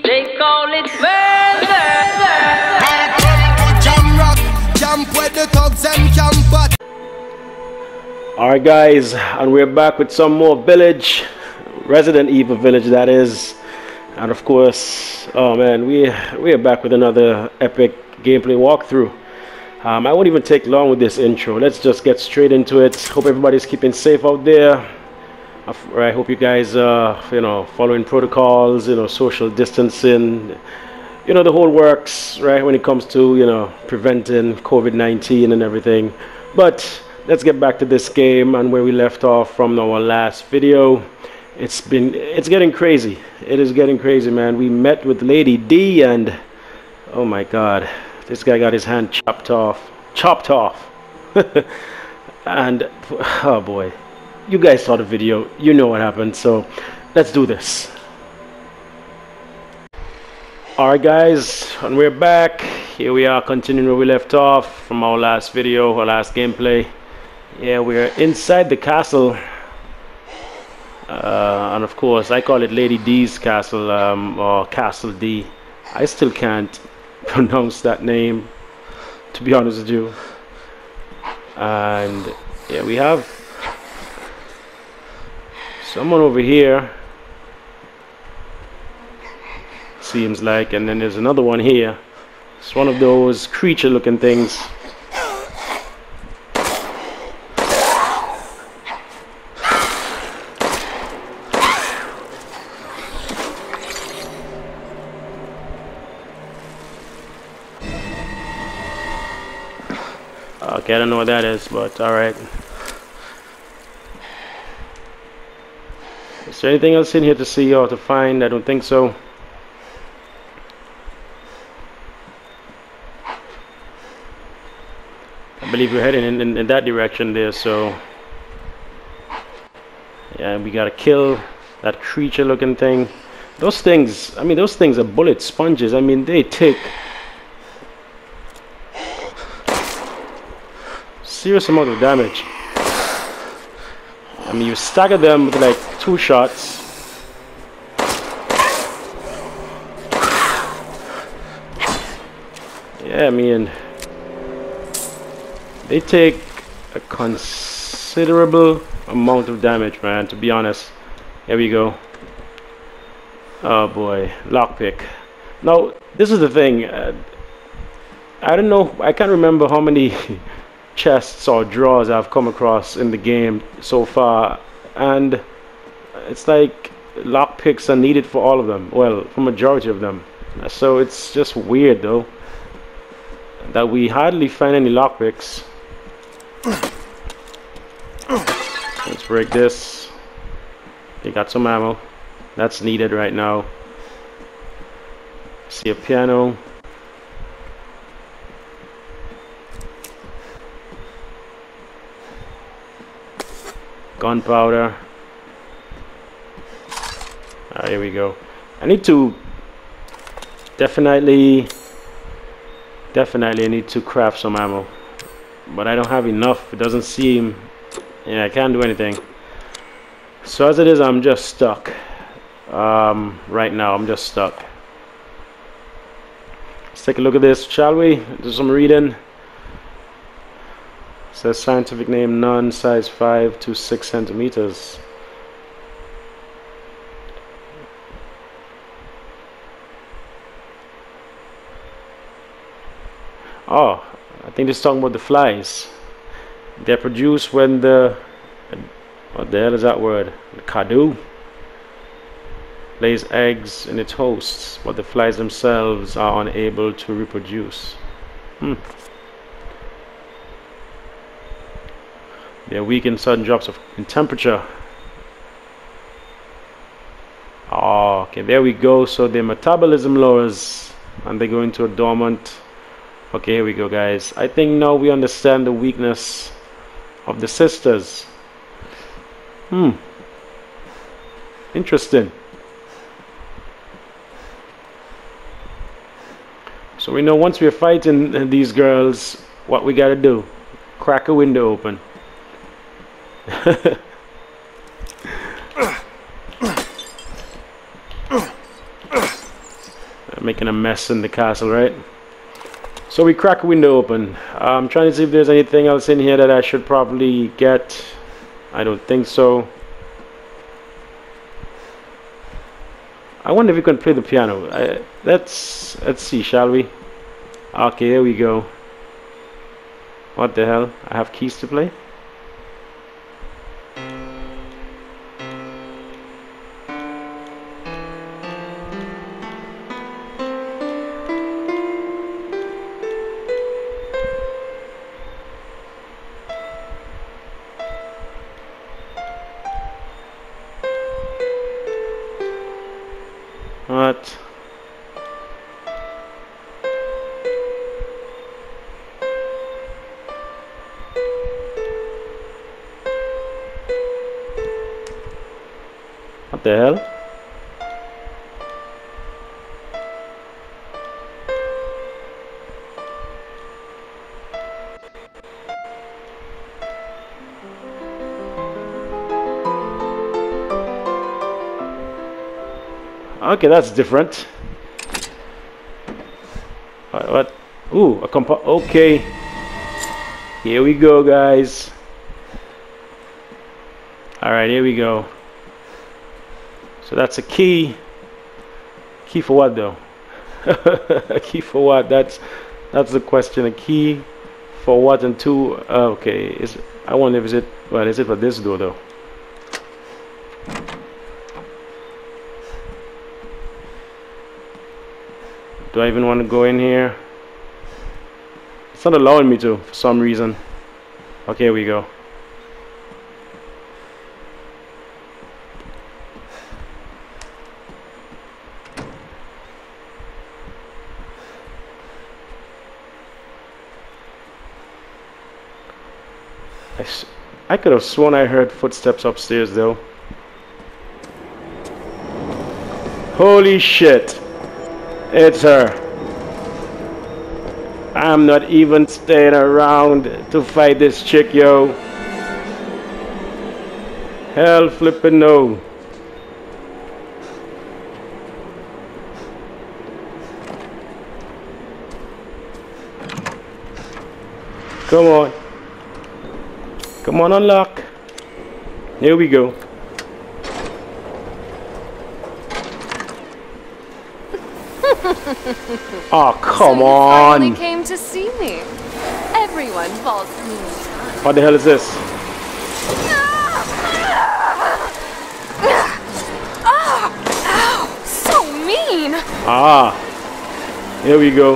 They call it murder. Alright guys, and we're back with some more Village, Resident Evil Village that is, and of course, oh man, we are back with another epic gameplay walkthrough. I won't even take long with this intro. Let's just get straight into it. Hope everybody's keeping safe out there. I hope you guys you know, following protocols, you know, social distancing, you know, the whole works, right, when it comes to, you know, preventing COVID-19 and everything. But let's get back to this game and where we left off from our last video. It's getting crazy. It is getting crazy, man. We met with Lady D and oh my god, this guy got his hand chopped off. And oh boy, you guys saw the video, you know what happened, so let's do this. Alright guys, and we're back. Here we are, continuing where we left off from our last video, our last gameplay. Yeah, we're inside the castle, and of course I call it Lady D's castle, or Castle D. I still can't pronounce that name, to be honest with you. And yeah, we have someone over here, seems like, and then there's another one here. It's one of those creature looking things. Okay, I don't know what that is, but alright. Is there anything else in here to see or to find? I don't think so. I believe we're heading in that direction there, so yeah, we gotta kill that creature looking thing. Those things, I mean, those things are bullet sponges. I mean, they take serious amount of damage. I mean, you stagger them with like 2 shots. Yeah, I mean, they take a considerable amount of damage, man, to be honest. Here we go. Oh boy, lockpick. Now, this is the thing. I don't know, I can't remember how many chests or drawers I've come across in the game so far, and it's like lockpicks are needed for all of them, well, for majority of them. So it's just weird though that we hardly find any lockpicks. Let's break this. They got some ammo that's needed right now. See a piano. Gunpowder. Here we go. I need to definitely I need to craft some ammo, but I don't have enough. It doesn't seem, yeah, I can't do anything. So as it is, I'm just stuck. Right now I'm just stuck. Let's take a look at this, shall we? Do some reading. Says scientific name none, size 5 to 6 centimeters. Oh, I think it's talking about the flies. They're produced when the, what the hell is that word? The kadu lays eggs in its hosts, but the flies themselves are unable to reproduce. They're weak in sudden drops in temperature. Oh, okay, there we go. So their metabolism lowers and they go into a dormant. Okay, here we go, guys. I think now we understand the weakness of the sisters. Interesting. So we know once we're fighting these girls, what we gotta do. Crack a window open. making a mess in the castle, right? So we crack a window open. I'm trying to see if there's anything else in here that I should probably get. I don't think so. I wonder if we can play the piano. Let's see, shall we? Okay, here we go. What the hell? I have keys to play? What? What the hell? Okay, that's different. What? Ooh, a okay. Here we go, guys. Alright, here we go. So that's a key. Key for what, though? A key for what? That's the question. A key for what? And two. Okay. I wonder if is it for this door, though? Do I even want to go in here? It's not allowing me to for some reason. Okay, here we go. I could have sworn I heard footsteps upstairs, though. Holy shit. It's her. I'm not even staying around to fight this chick, yo. Hell flippin' no. Come on. Come on, unlock. Here we go. Oh, come so on. You finally came to see me. Everyone falls for me. What the hell is this? Ow, so mean. Ah, here we go.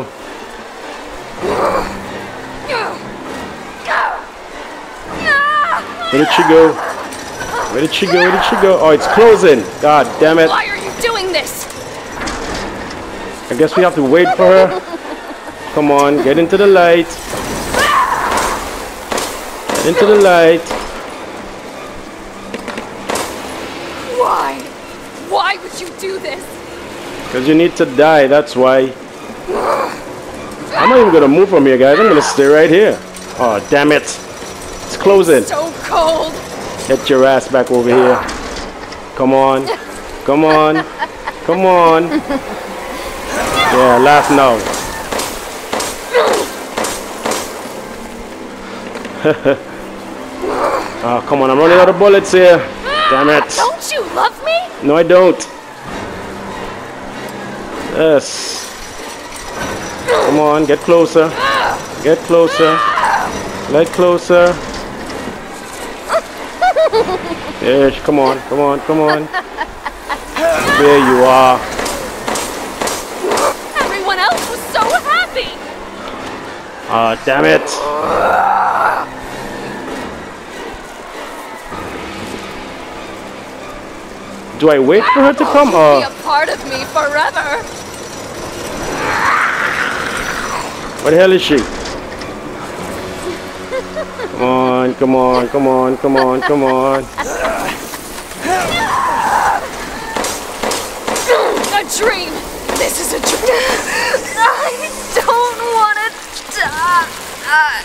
Where did she go? Where did she go? Where did she go? Oh, it's closing. God damn it. Why are you doing this? I guess we have to wait for her. Come on, get into the light. Get into the light. Why? Why would you do this? Because you need to die, that's why. I'm not even going to move from here, guys. I'm going to stay right here. Oh, damn it. It's closing. So cold. Get your ass back over here. Come on. Come on. Come on. Yeah, laugh now. Oh, come on. I'm running out of bullets here. Damn it. Don't you love me? No, I don't. Yes. Come on. Get closer. Get closer. Get closer. Yes, come on, come on, come on. There you are. Everyone else was so happy. Ah, damn it. Do I wait for her to come? Be a part of me forever. What the hell is she? Come on, come on, come on, come on, come on. A dream. This is a dream. I don't want to die.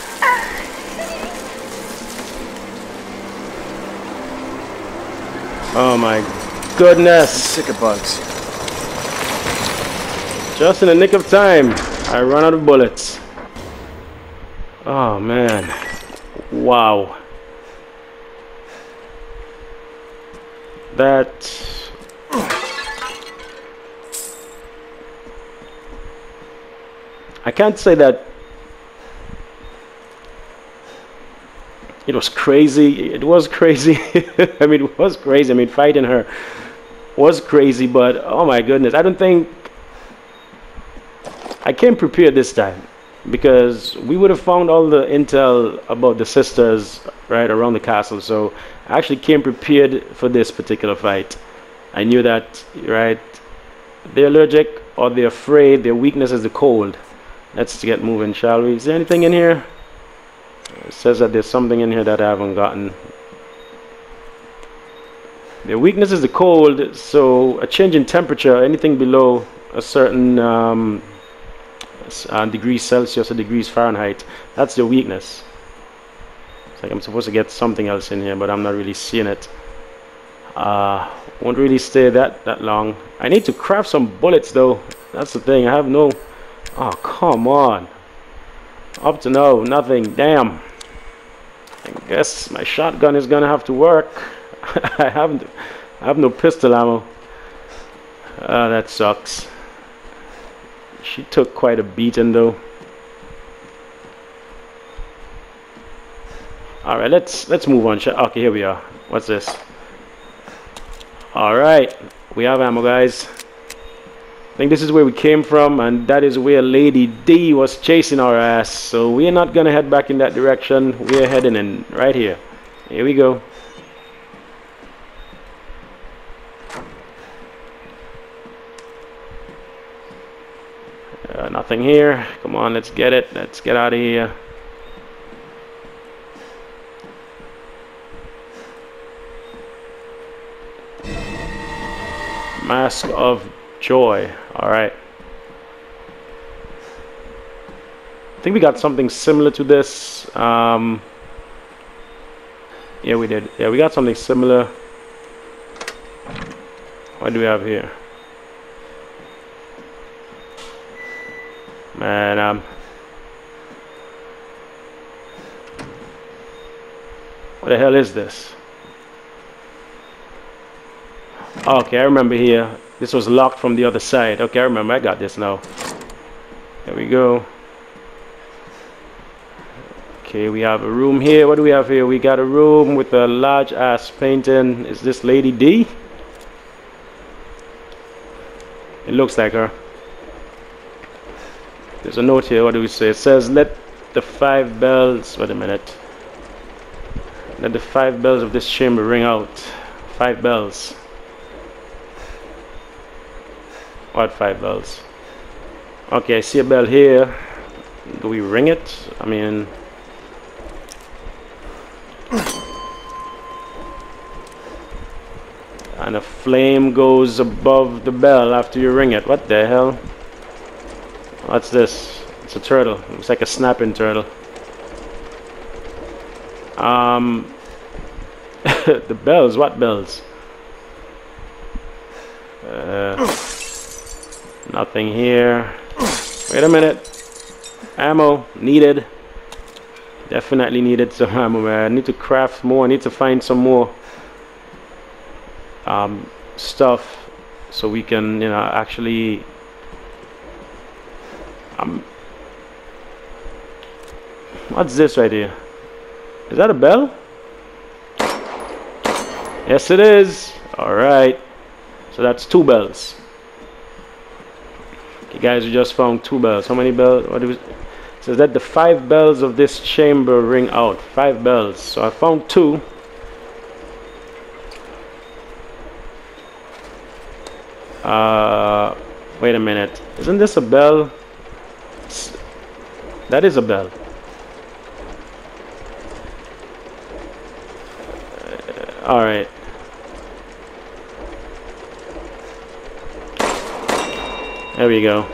Oh my goodness. I'm sick of bugs. Just in the nick of time, I run out of bullets. Oh man. Wow. That... I can't say that it was crazy. It was crazy. I mean, it was crazy. I mean, fighting her was crazy, but oh my goodness. I don't think I came prepared this time, because we would have found all the intel about the sisters right around the castle. So I actually came prepared for this particular fight. I knew that, right, they're allergic or they're afraid. Their weakness is the cold. Let's get moving, shall we? Is there anything in here? It says that there's something in here that I haven't gotten. Their weakness is the cold, so a change in temperature, anything below a certain degrees Celsius or degrees Fahrenheit, that's their weakness. It's like I'm supposed to get something else in here, but I'm not really seeing it. Won't really stay that long. I need to craft some bullets though. That's the thing. I have no... Oh, come on. Up to now, nothing. Damn. I guess my shotgun is gonna have to work. I have no pistol ammo. That sucks. She took quite a beating though. All right, let's move on. Okay, here we are. What's this? All right, we have ammo, guys. I think this is where we came from, and that is where Lady D was chasing our ass. So we're not gonna head back in that direction. We're heading in right here. Here we go. Nothing here. Come on, let's get it. Let's get out of here. Mask of Joy. All right. I think we got something similar to this. Yeah, we did. Yeah, we got something similar. What do we have here? Man, what the hell is this? Okay, I remember here. This was locked from the other side. Okay, I remember. I got this now. There we go. Okay, we have a room here. What do we have here? We got a room with a large ass painting. Is this Lady D? It looks like her. There's a note here. What do we say? It says, let the 5 bells... Wait a minute. Let the 5 bells of this chamber ring out. 5 bells. What 5 bells? Okay, I see a bell here. Do we ring it? I mean... And a flame goes above the bell after you ring it. What the hell? What's this? It's a turtle. Looks like a snapping turtle. The bells. What bells? Nothing here. Wait a minute. Ammo needed. Definitely needed some ammo, man. I need to craft more. I need to find some more stuff so we can, you know, actually what's this right here? Is that a bell? Yes, it is. All right, so that's 2 bells. Okay, guys, we just found 2 bells. How many bells? What do we... It says that the 5 bells of this chamber ring out. 5 bells. So I found 2. Wait a minute. Isn't this a bell? That is a bell. All right. There we go.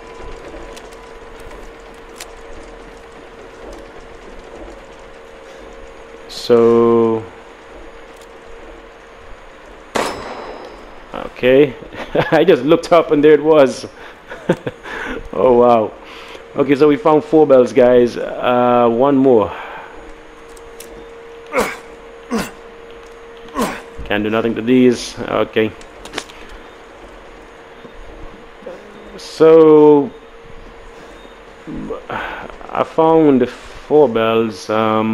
So, okay. I just looked up and there it was. Oh wow. Okay, so we found 4 bells, guys. One more. Can't do nothing to these. Okay. So I found the 4 bells. I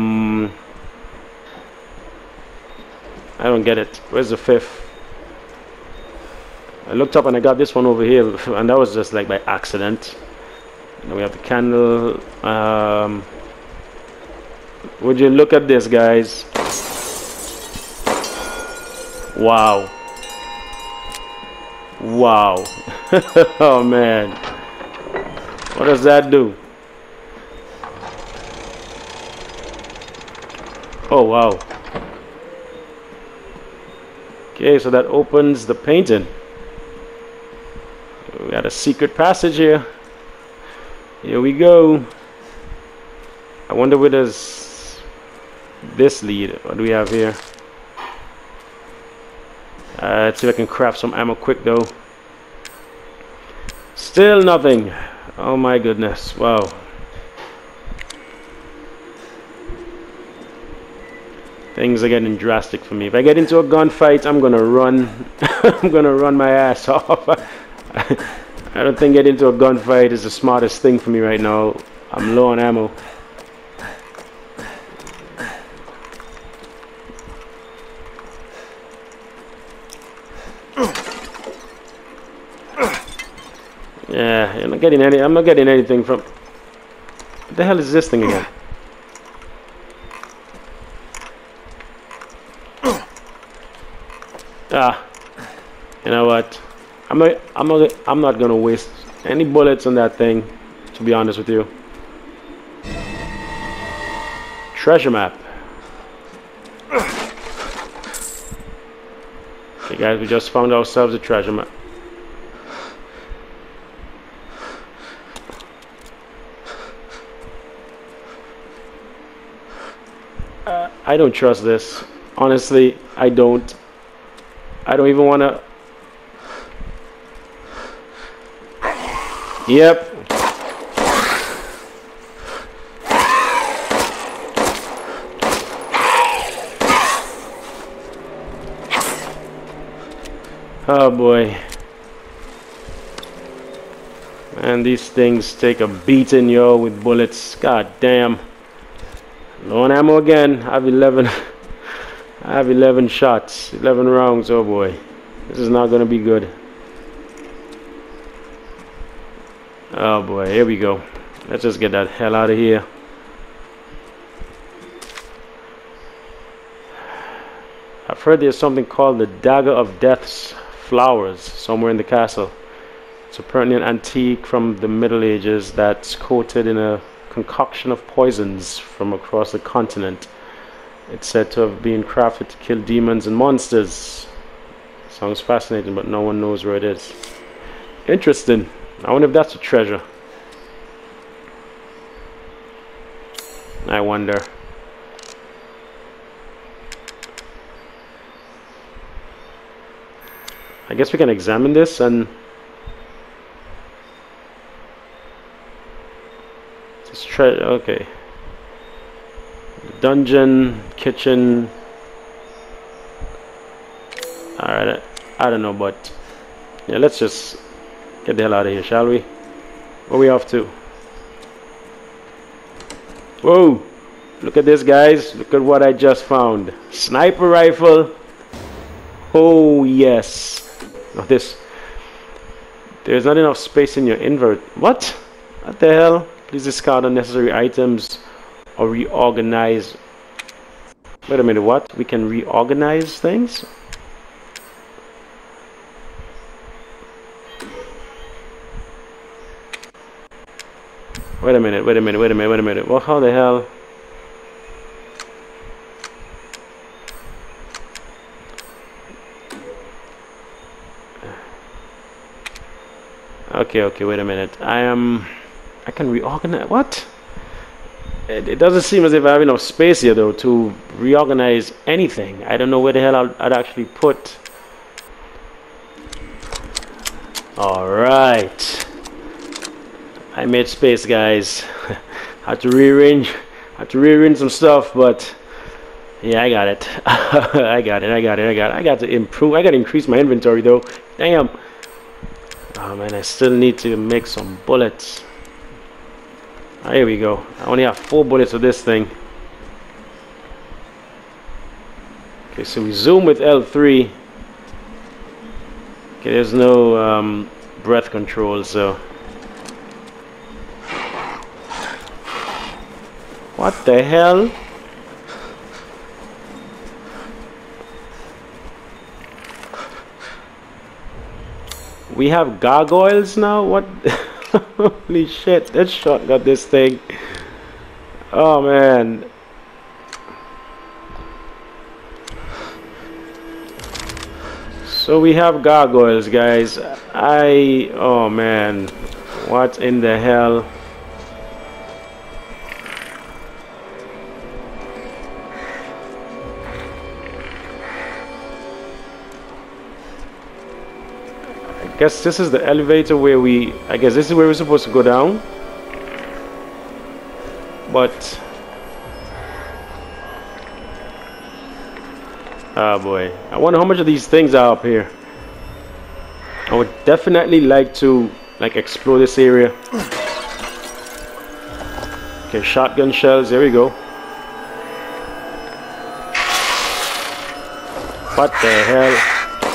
don't get it. Where's the 5th? I looked up and I got this one over here, and that was just like by accident. And we have the candle. Would you look at this, guys? Wow. Wow. Oh man. What does that do? Oh wow. Okay, so that opens the painting. We got a secret passage here. Here we go. I wonder where does this lead? What do we have here? Let's see if I can craft some ammo quick though. Still nothing. Oh my goodness. Wow. Things are getting drastic for me. If I get into a gunfight, I'm gonna run. I'm gonna run my ass off. I don't think getting into a gunfight is the smartest thing for me right now. I'm low on ammo. Yeah, I'm not getting anything from. What the hell is this thing again? Ah, you know what? I'm not gonna waste any bullets on that thing, to be honest with you. Treasure map. Okay, guys, we just found ourselves a treasure map. I don't trust this. Honestly, I don't. I don't even want to. Yep. Oh boy. Man, these things take a beating, yo, with bullets. God damn. Low on ammo again. I have 11. I have 11 shots, 11 rounds. Oh boy, this is not gonna be good. Oh boy, here we go. Let's just get that hell out of here. I've heard there's something called the Dagger of Death's Flowers somewhere in the castle. It's apparently an antique from the Middle Ages that's coated in a concoction of poisons from across the continent. It's said to have been crafted to kill demons and monsters. Sounds fascinating, but no one knows where it is. Interesting. I wonder if that's a treasure. I wonder. I guess we can examine this and this treasure. Okay. Dungeon, kitchen. Alright, I don't know, but yeah, let's just get the hell out of here, shall we? Where are we off to? Whoa! Look at this, guys. Look at what I just found. Sniper rifle. Oh yes. Now this. There's not enough space in your invert. What? What the hell? Please discard unnecessary items or reorganize. Wait a minute, what? We can reorganize things? Wait a minute. Well, how the hell? Okay, wait a minute. I can reorganize. What? It doesn't seem as if I have enough space here though to reorganize anything. I don't know where the hell I'd actually put. Alright. I made space, guys. Had to rearrange some stuff, but yeah, I got it. I got to improve. I got to increase my inventory though. Damn. Oh man, I still need to make some bullets. Oh, here we go. I only have 4 bullets of this thing. Okay, so we zoom with L3. Okay, there's no breath control, so. What the hell? We have gargoyles now? What? Holy shit, that shot got this thing. Oh man. So we have gargoyles, guys. Oh man. What in the hell? I guess this is the elevator where I guess this is where we're supposed to go down. But oh boy, I wonder how much of these things are up here. I would definitely like to explore this area. Okay, shotgun shells, there we go. What the hell?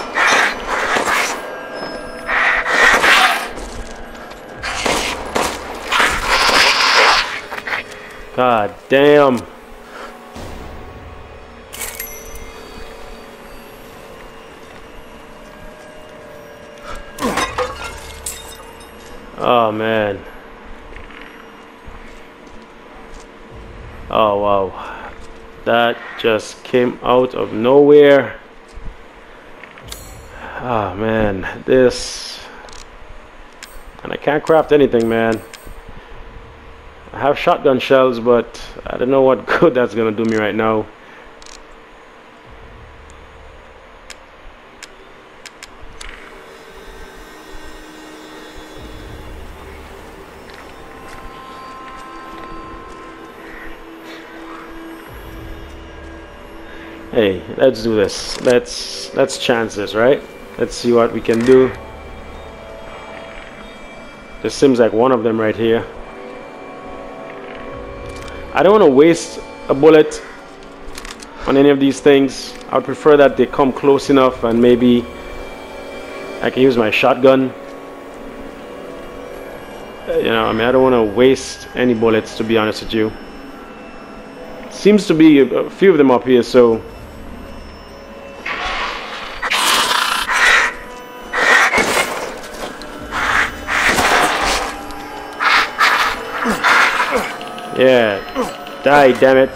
God damn. Oh man. Oh wow. That just came out of nowhere. Oh man, this. And I can't craft anything, man. I have shotgun shells, but I don't know what good that's gonna do me right now. Hey, let's do this. Let's chance this, right? Let's see what we can do. There seems like one of them right here. I don't want to waste a bullet on any of these things. I would prefer that they come close enough and maybe I can use my shotgun. You know, I mean, I don't want to waste any bullets, to be honest with you. Seems to be a few of them up here, so. Yeah, die, damn it.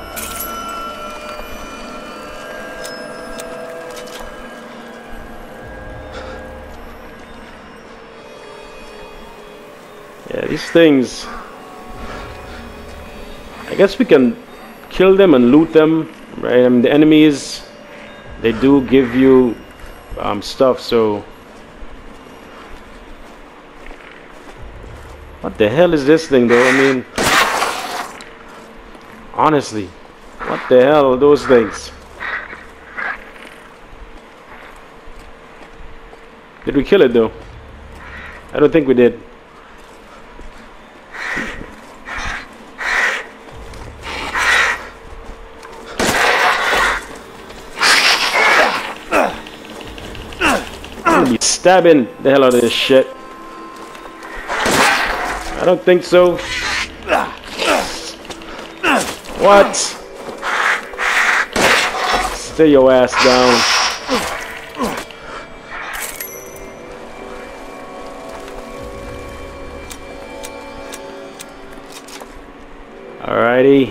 Yeah, these things, I guess we can kill them and loot them, right? I mean, the enemies, they do give you stuff, so. What the hell is this thing though? I mean, honestly, what the hell are those things? Did we kill it though? I don't think we did. I'm gonna be stabbing the hell out of this shit. I don't think so. What? Stay your ass down. Alrighty.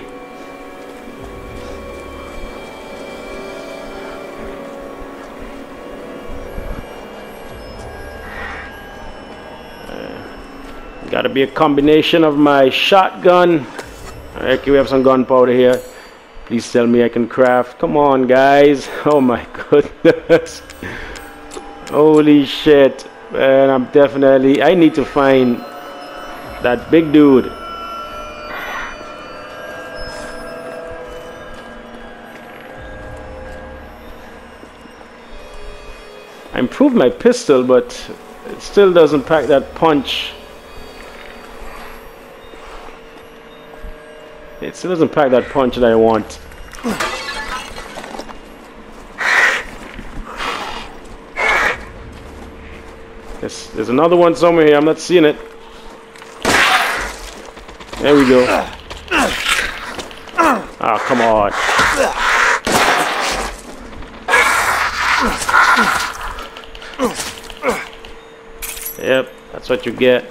Gotta be a combination of my shotgun. Okay, we have some gunpowder here. Please tell me I can craft. Come on, guys. Oh my goodness. Holy shit. Man, I need to find That big dude. I improved my pistol, but it still doesn't pack that punch. It still doesn't pack that punch that I want. There's another one somewhere here. I'm not seeing it. There we go. Ah, come on. Yep, that's what you get.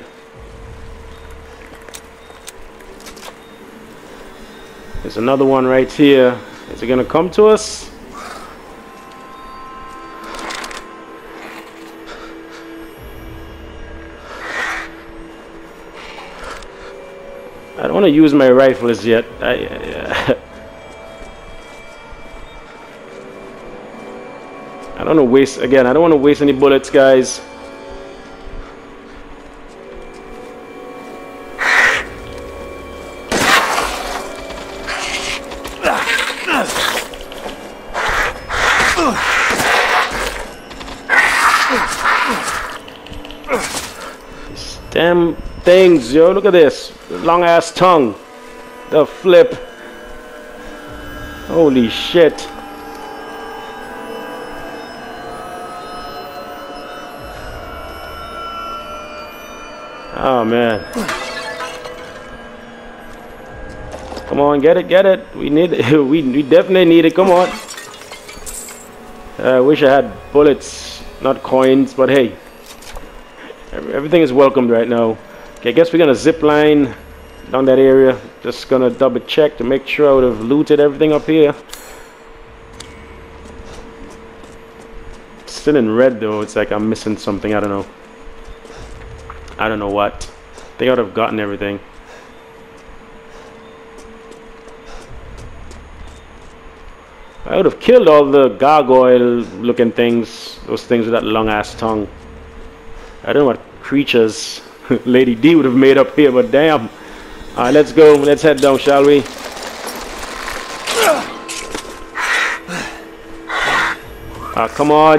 There's another one right here. Is it gonna come to us? I don't want to use my rifle as yet. I don't want to waste, again, I don't want to waste any bullets, guys. These damn things, yo, look at this. Long ass tongue. The flip. Holy shit. Oh man. Come on, get it, get it. We need it. we definitely need it. Come on. I wish I had bullets, not coins, but hey. Everything is welcomed right now. Okay, I guess we're gonna zip line down that area. Just gonna double check to make sure I would have looted everything up here. Still in red though. It's like I'm missing something. I don't know. I don't know what. I think I would have gotten everything. I would have killed all the gargoyle looking things. Those things with that long ass tongue. I don't know what creatures Lady D would have made up here, but damn. Alright, let's go. Let's head down, shall we? Ah, come on.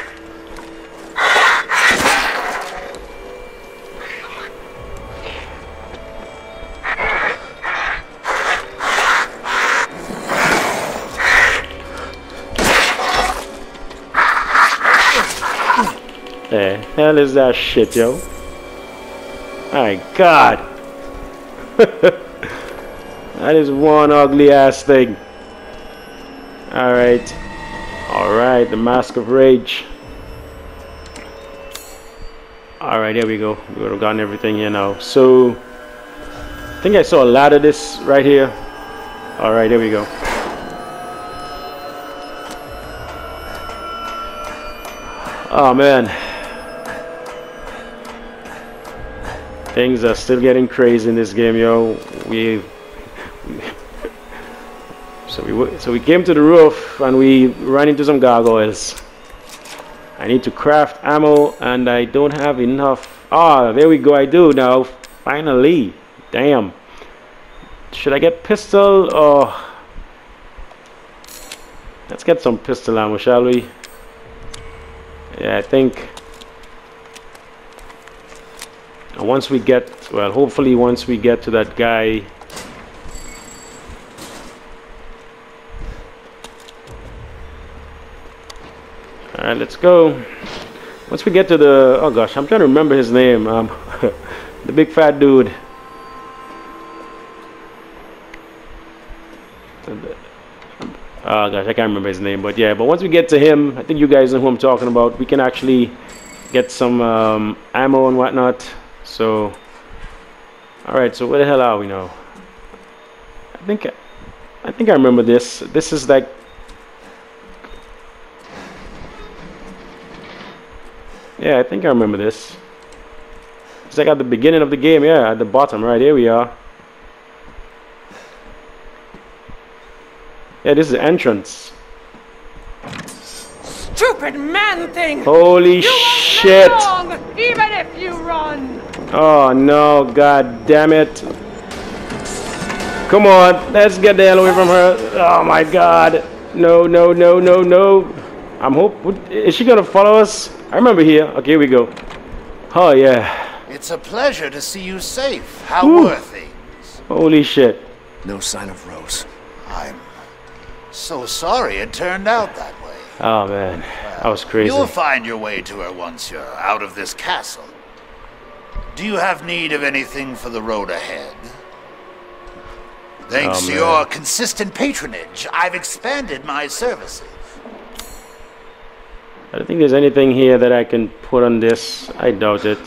The hell is that shit, yo? My God. That is one ugly ass thing. Alright. Alright, the Mask of Rage. Alright, here we go. We would have gotten everything here now. So, I think I saw a lot of this right here. Alright, here we go. Oh man. Things are still getting crazy in this game, yo. So we came to the roof and we ran into some gargoyles. I need to craft ammo and I don't have enough. Ah, there we go. I do now. Finally. Damn. Should I get pistol? Oh, let's get some pistol ammo, shall we? Yeah, I think. And once we get, well, hopefully once we get to that guy. Alright, let's go. Once we get to the, oh gosh, I'm trying to remember his name. The big fat dude. Oh gosh, I can't remember his name, but yeah, but once we get to him, I think you guys know who I'm talking about. We can actually get some ammo and whatnot. So, alright, so where the hell are we now? I think I remember this. This is like, yeah, I think I remember this. It's like at the beginning of the game, yeah, at the bottom, right, here we are. Yeah, this is the entrance. stupid man thing! Holy shit! Long, even if you run! Oh no, god damn it. Come on, let's get the hell away from her. Oh my god. No, no, no, no, no. Is she gonna follow us? I remember here. Okay, here we go. Oh yeah. It's a pleasure to see you safe. How were things? Holy shit. No sign of Rose. I'm so sorry it turned out that way. Oh man, that was crazy. You'll find your way to her once you're out of this castle. Do you have need of anything for the road ahead? Thanks to your consistent patronage, I've expanded my services. I don't think there's anything here that I can put on this. I doubt it.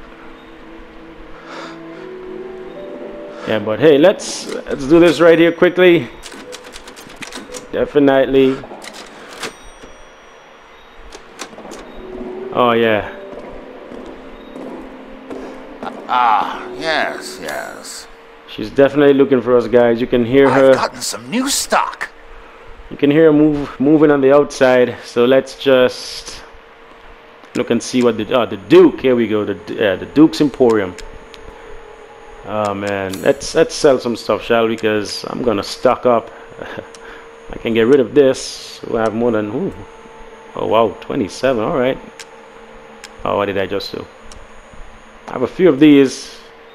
Yeah, but hey, let's do this right here quickly. Definitely. Oh yeah. Ah, yes, yes. She's definitely looking for us, guys. You can hear her. I've gotten some new stock. You can hear her moving on the outside. So let's just look and see what the Duke. Here we go. The Duke's Emporium. Oh man, let's sell some stuff, shall we? Because I'm gonna stock up. I can get rid of this. We'll have more than oh wow, 27. All right. Oh, what did I just do? I have a few of these.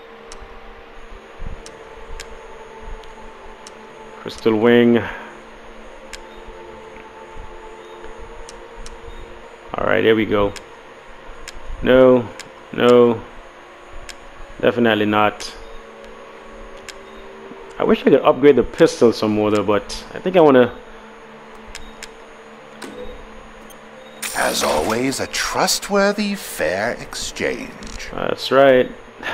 Crystal wing. Alright, here we go. No, no, definitely not. I wish I could upgrade the pistol some more though, but I think I want to. As always, a trustworthy, fair exchange. That's right.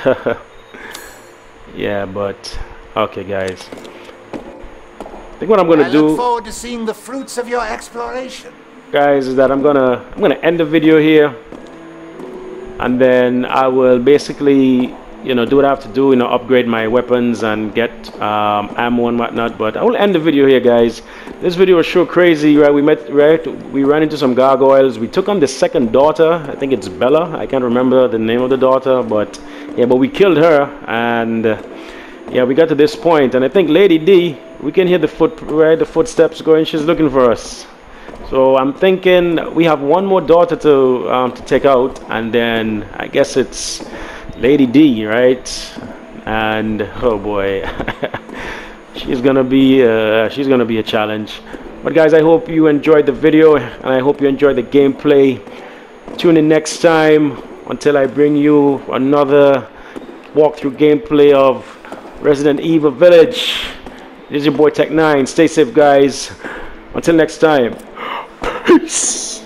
Yeah, but okay, guys. I think what I'm gonna do. I look forward to seeing the fruits of your exploration, guys, is that I'm gonna end the video here, and then I will basically, you know, do what I have to do, you know, upgrade my weapons and get ammo and whatnot. But I will end the video here, guys. This video was so crazy, right? We ran into some gargoyles. We took on the second daughter. I think it's Bella. I can't remember the name of the daughter, but yeah, but we killed her, and yeah, we got to this point, and I think Lady D, we can hear the footsteps going. She's looking for us. So I'm thinking we have one more daughter to take out, and then I guess it's Lady D, right? And oh boy, she's gonna be a challenge. But guys, I hope you enjoyed the video, and I hope you enjoyed the gameplay. Tune in next time until I bring you another walkthrough gameplay of Resident Evil Village. This is your boy Tech9. Stay safe, guys. Until next time. Peace.